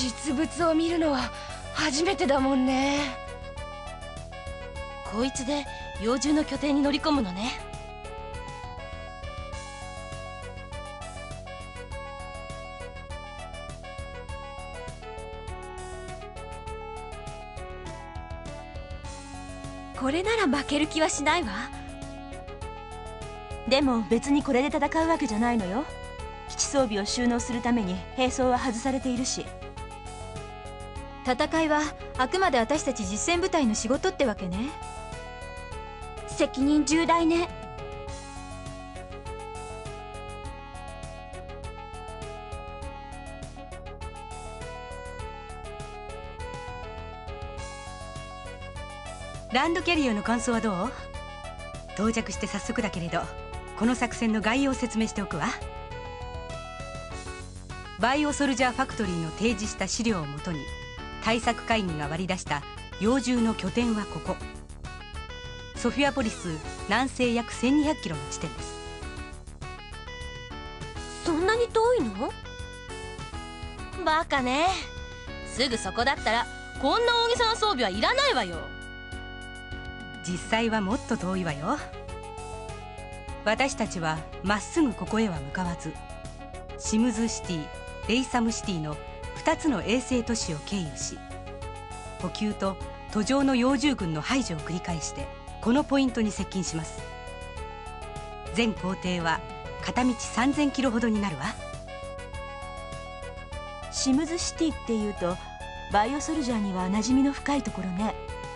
実物を見るのは初めてだもんね。 こいつで妖獣の拠点に乗り込むのね。 これなら負ける気はしないわ。 でも別にこれで戦うわけじゃないのよ。基地装備を収納するために兵装は外されているし。 戦いはあくまで私たち実戦部隊の仕事ってわけね。 責任重大ね。 ランドキャリアの感想はどう？到着して早速だけれど、この作戦の概要を説明しておくわ。バイオソルジャーファクトリーの提示した資料をもとに対策会議が割り出した妖獣の拠点はここ、ソフィアポリス南西約1200キロの地点です。 そんなに遠いの？ バカね。すぐそこだったらこんな大げさな装備はいらないわよ。 実際はもっと遠いわよ。私たちはまっすぐここへは向かわず、シムズシティ、レイサムシティの2つの衛星都市を経由し、補給と途上の妖獣軍の排除を繰り返してこのポイントに接近します。全行程は片道3000キロほどになるわ。 シムズシティっていうとバイオソルジャーには馴染みの深いところね。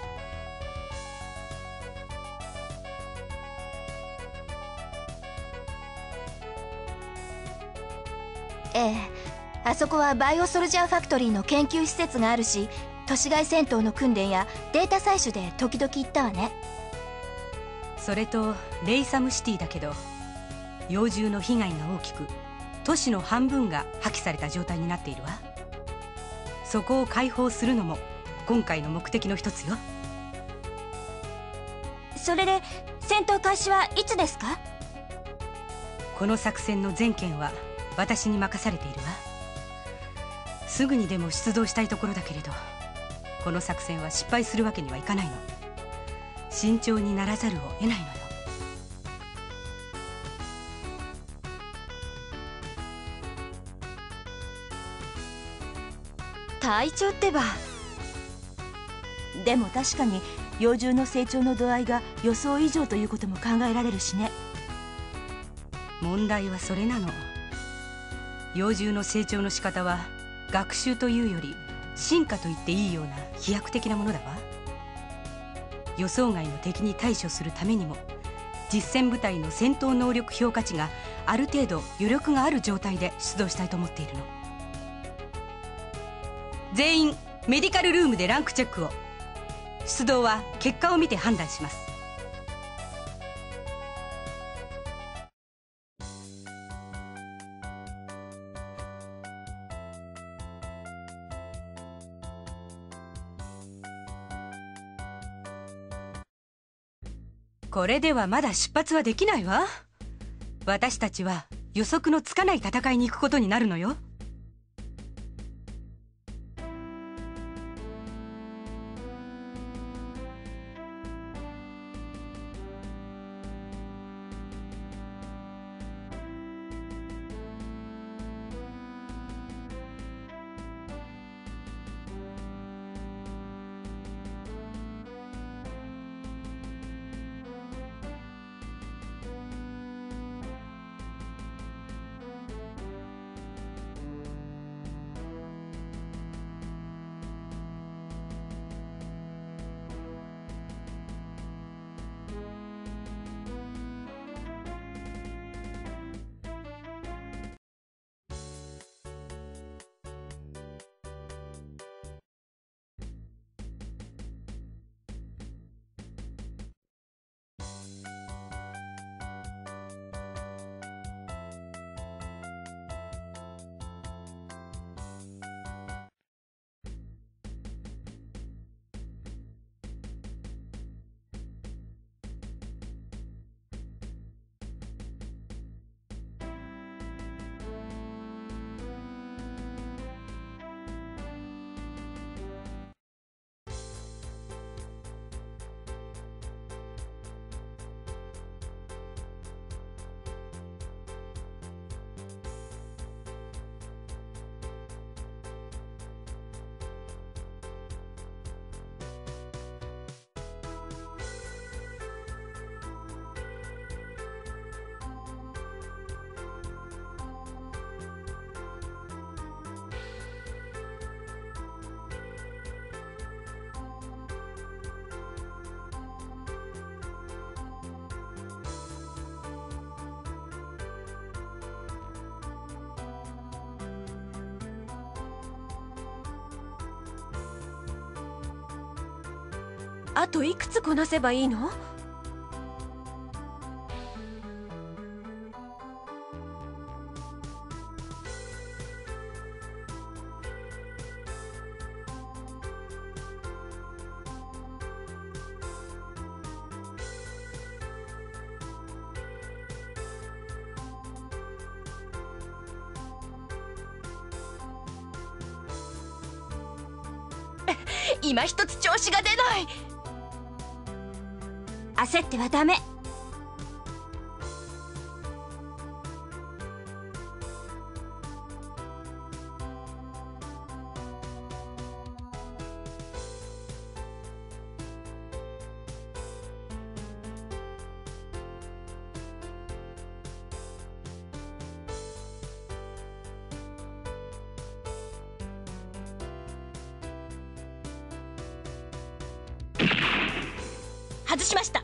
ええ、あそこはバイオソルジャーファクトリーの研究施設があるし、都市外戦闘の訓練やデータ採取で時々行ったわね。 それとレイサムシティだけど、妖獣の被害が大きく、都市の半分が破棄された状態になっているわ。そこを解放するのも今回の目的の一つよ。 それで戦闘開始はいつですか？ この作戦の全権は私に任されているわ。すぐにでも出動したいところだけれど、この作戦は失敗するわけにはいかないの。慎重にならざるを得ないのよ。 隊長ってば。 でも確かに妖獣の成長の度合いが予想以上ということも考えられるしね。 問題はそれなの。妖獣の成長の仕方は学習というより進化と言っていいような飛躍的なものだわ。予想外の敵に対処するためにも実戦部隊の戦闘能力評価値がある程度余力がある状態で出動したいと思っているの。全員メディカルルームでランクチェックを。出動は結果を見て判断します。これではまだ出発はできないわ。私たちは予測のつかない戦いに行くことになるのよ。 あといくつこなせばいいの？ 今一つ調子が出ない。 焦ってはダメ。 外しました。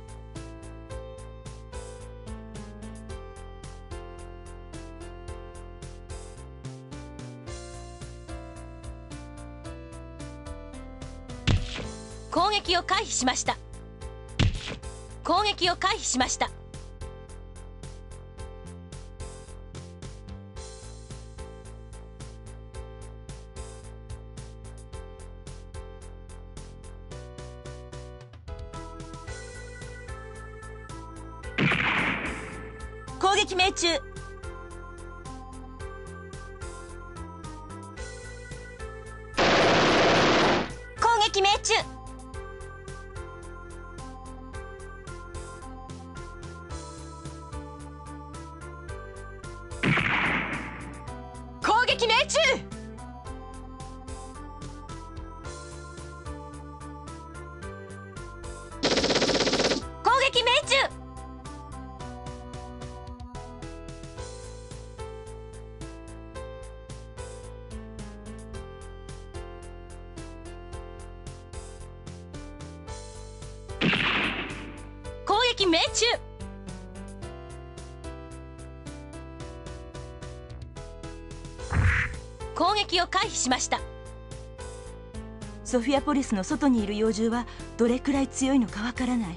攻撃を回避しました。攻撃を回避しました。 攻撃命中。攻撃命中。 攻撃命中。 攻撃命中。 攻撃命中。攻撃を回避しました。 ソフィアポリスの外にいる妖獣はどれくらい強いのかわからない。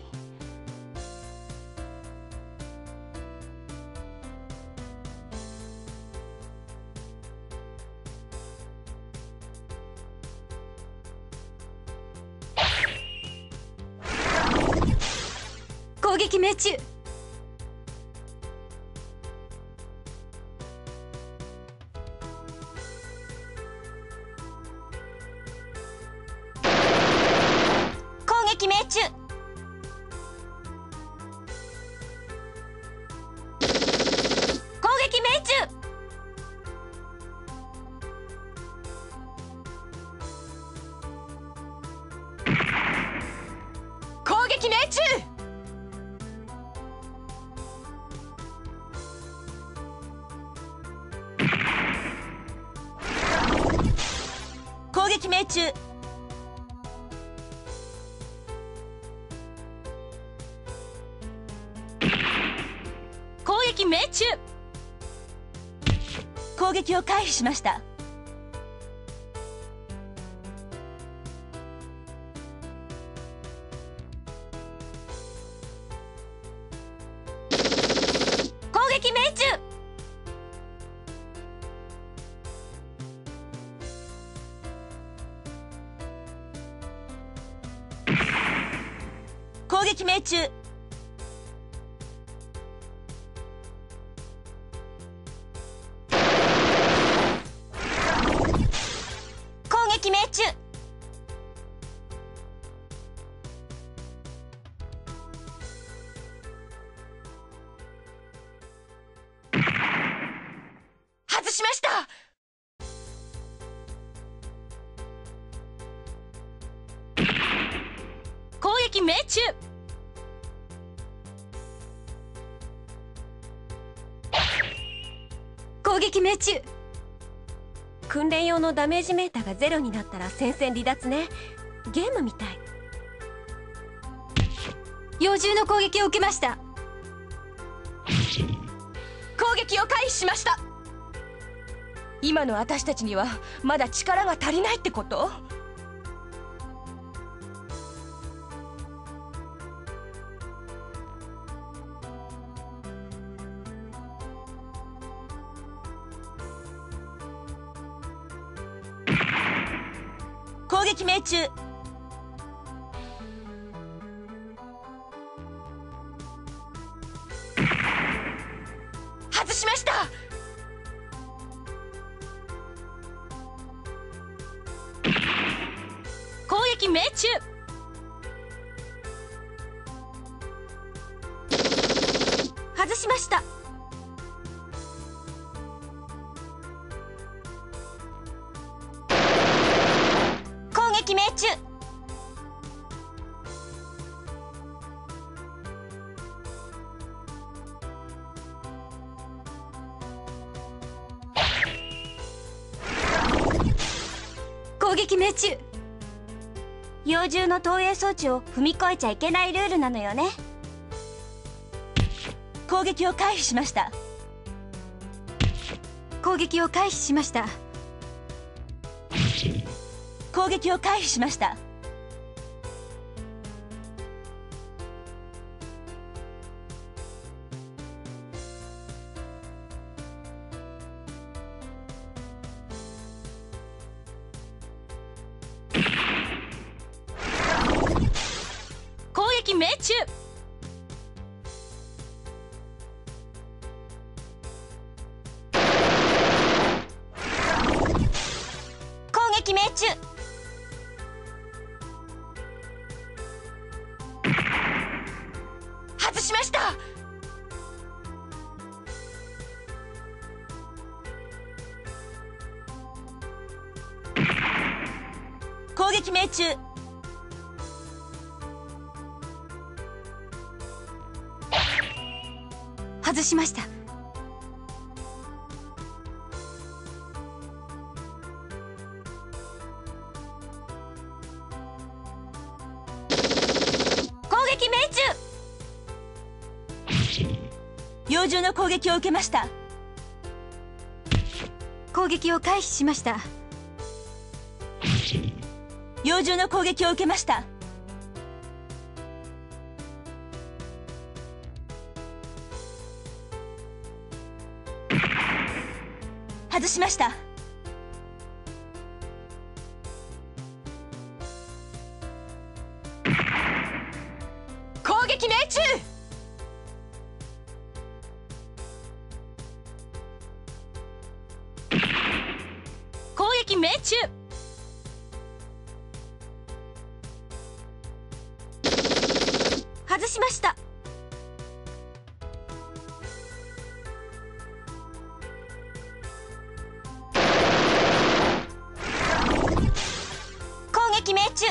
攻撃命中。 攻撃命中。攻撃命中。 攻撃命中。 攻撃命中。 攻撃命中。 攻撃を回避しました。攻撃命中。攻撃命中。攻撃命中。 外しました。 攻撃命中。 攻撃命中。 訓練用のダメージメーターがゼロになったら戦線離脱ね。ゲームみたい。 妖獣の攻撃を受けました。 攻撃を回避しました。今の私たちにはまだ力が足りないってこと？ 撃命中。 外しました。 攻撃命中。 外しました。攻撃命中。 攻撃命中。 幼獣の投影装置を踏み越えちゃいけないルールなのよね。攻撃を回避しました。 攻撃を回避しました。 攻撃を回避しました。 攻撃命中。 攻撃命中。 外しました。 攻撃命中。 外しました。 攻撃命中。幼獣の攻撃を受けました。 攻撃を回避しました。 幼獣の攻撃を受けました。外しました。 攻撃命中。 攻撃命中。 外しました。攻撃命中。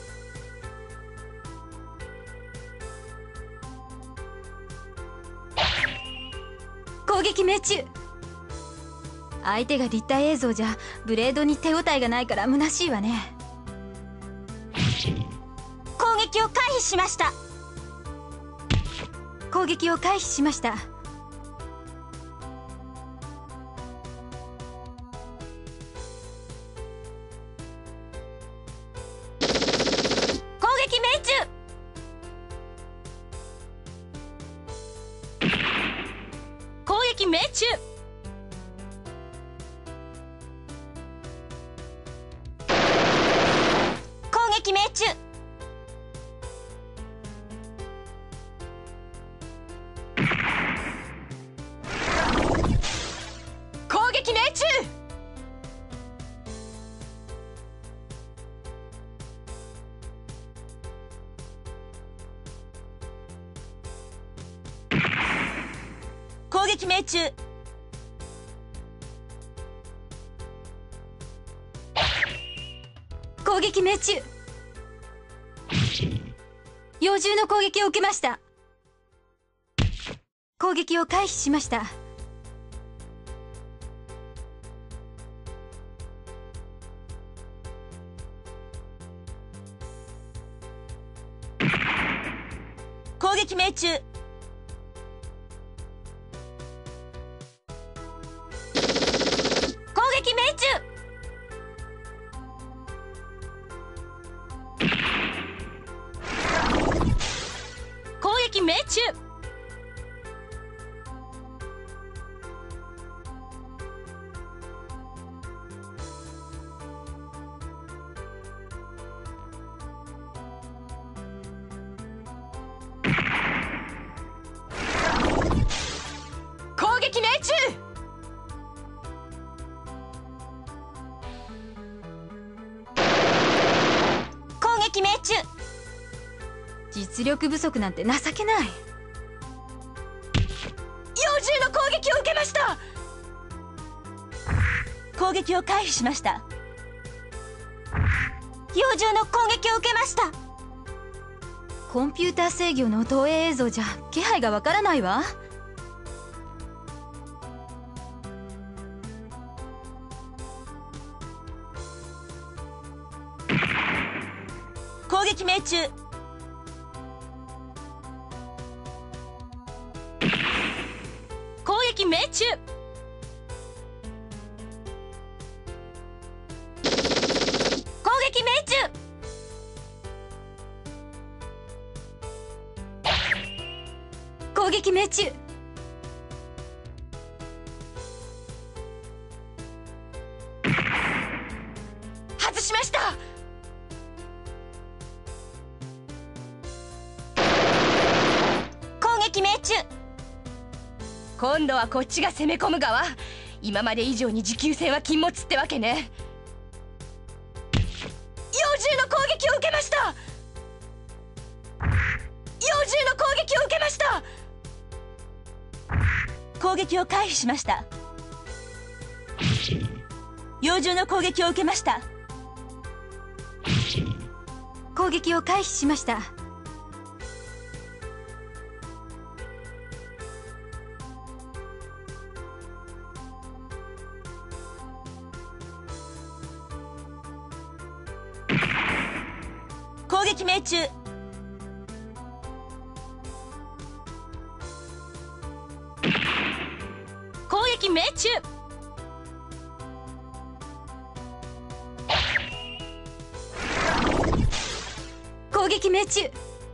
攻撃命中。相手が立体映像じゃブレードに手応えがないから虚しいわね。 攻撃を回避しました。 攻撃を回避しました。 攻撃命中。 攻撃命中。 攻撃命中。 攻撃命中。 攻撃命中。 攻撃命中。幼獣の攻撃を受けました。攻撃を回避しました。 攻撃命中。攻撃命中。 攻撃命中。 中。 実力不足なんて情けない。 幼獣の攻撃を受けました。 攻撃を回避しました。 幼獣の攻撃を受けました。 コンピューター制御の投影映像じゃ気配がわからないわ。 攻撃命中。 攻撃命中。 攻撃命中。 攻撃命中。 外しました。 攻撃命中。 今度はこっちが攻め込む側。今まで以上に持久戦は禁物ってわけね。幼獣の攻撃を受けました。幼獣の攻撃を受けました。 攻撃を回避しました。幼獣の攻撃を受けました。 攻撃を回避しました。 攻撃命中。 攻撃命中。 攻撃命中。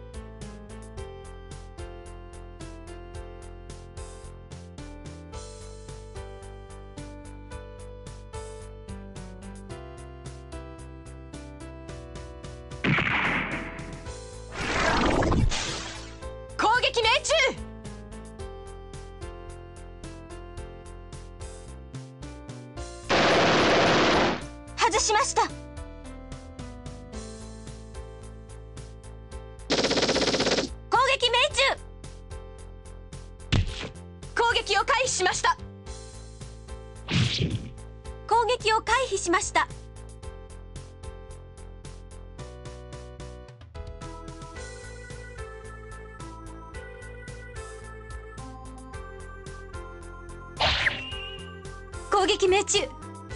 攻撃命中。 外しました。攻撃命中。 攻撃を回避しました。 攻撃を回避しました。 攻撃命中。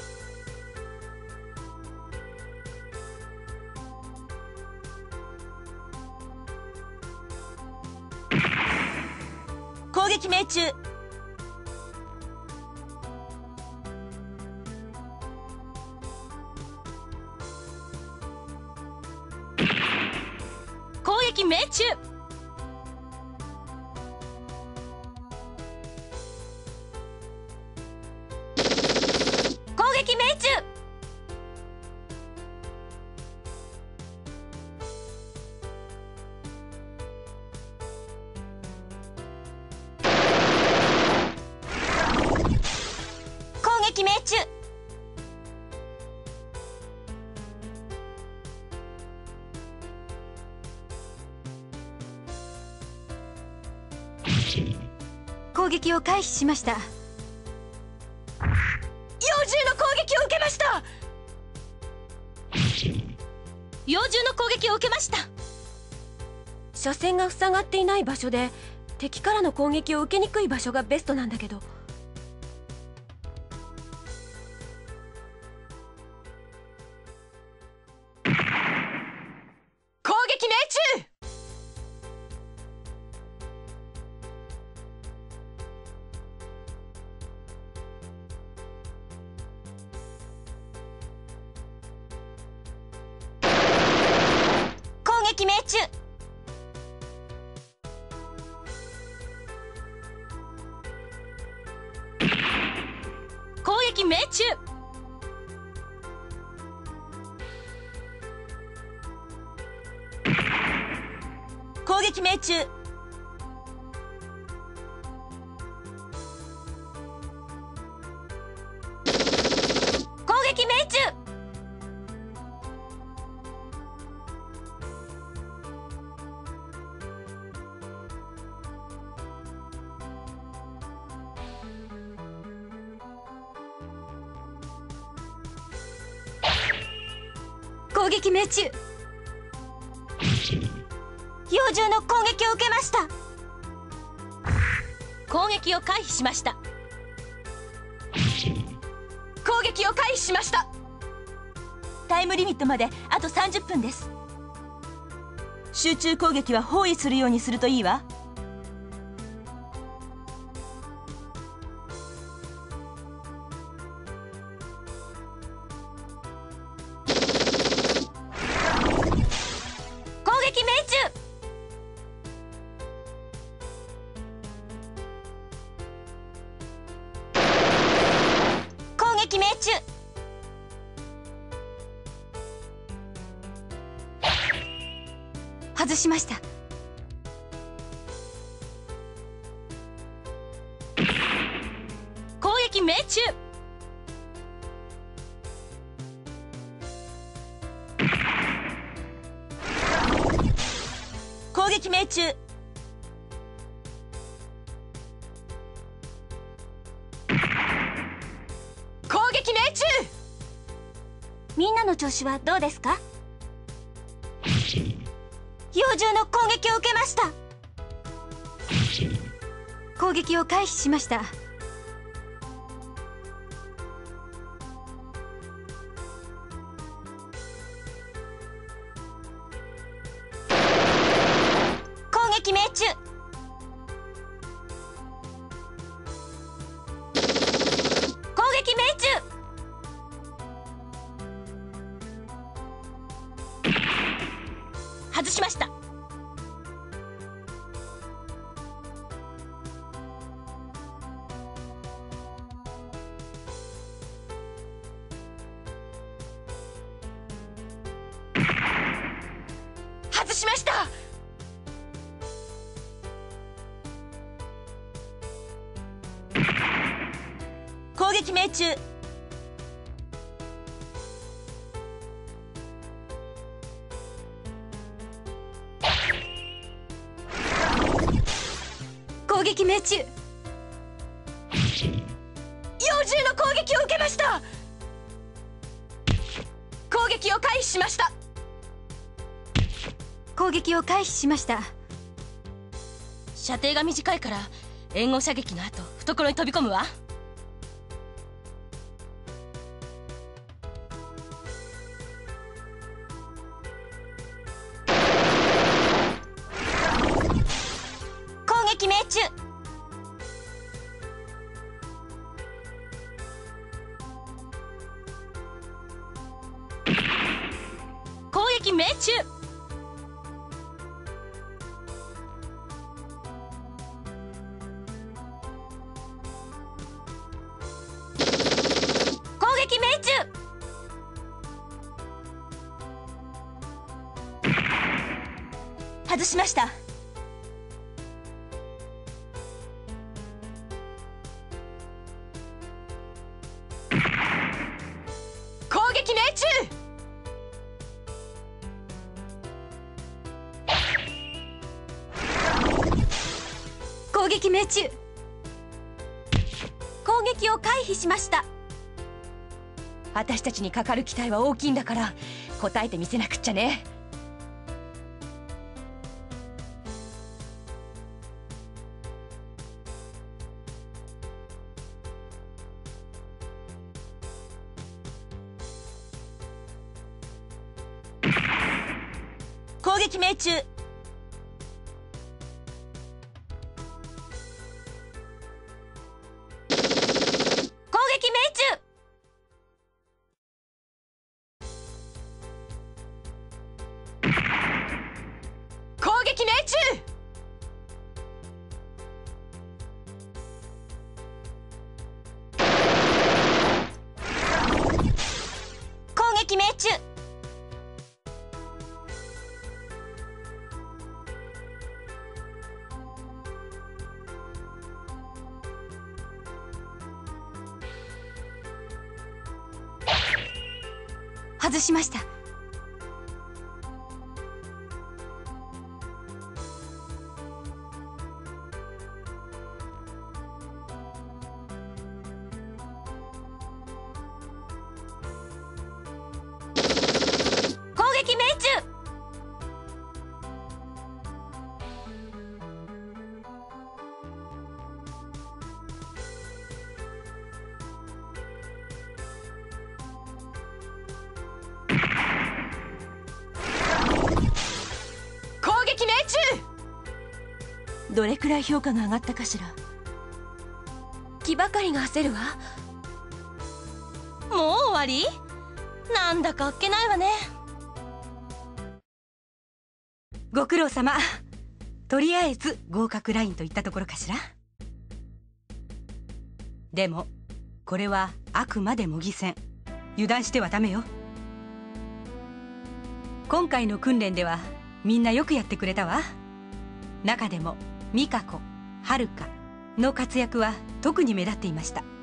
攻撃命中。 攻撃命中。 攻撃命中。攻撃命中。 攻撃を回避しました。 幼獣の攻撃を受けました。 幼獣の攻撃を受けました。 車線が塞がっていない場所で敵からの攻撃を受けにくい場所がベストなんだけど。 攻撃命中。 攻撃命中。 攻撃命中。 攻撃命中。 攻撃命中。 攻撃命中。 幼獣の攻撃を受けました。 攻撃を回避しました。 攻撃を回避しました。 タイムリミットまであと30分です。集中攻撃は包囲するようにするといいわ。 攻撃命中。 攻撃命中。 外しました。 攻撃命中。 攻撃命中。 攻撃命中。 みんなの調子はどうですか？幼獣の攻撃を受けました。 攻撃を回避しました。 攻撃命中。攻撃命中。 外しました。 外しました。 攻撃命中。 攻撃命中。 幼獣の攻撃を受けました。攻撃を回避しました。 攻撃を回避しました。 射程が短いから援護射撃の後懐に飛び込むわ。 攻撃命中。 攻撃命中。 攻撃命中。外しました。 攻撃命中。 攻撃命中。 攻撃を回避しました。 私たちにかかる期待は大きいんだから応えてみせなくっちゃね。 攻撃命中。攻撃命中。 攻撃命中。 攻撃命中。 外しました。 攻どれくらい評価が上がったかしら。 気ばかりが焦るわ。 もう終わり？なんだかあっけないわね。 ご苦労様。とりあえず合格ラインといったところかしら。でもこれはあくまで模擬戦。油断してはダメよ。今回の訓練ではみんなよくやってくれたわ。中でも美香子、遥の活躍は特に目立っていました。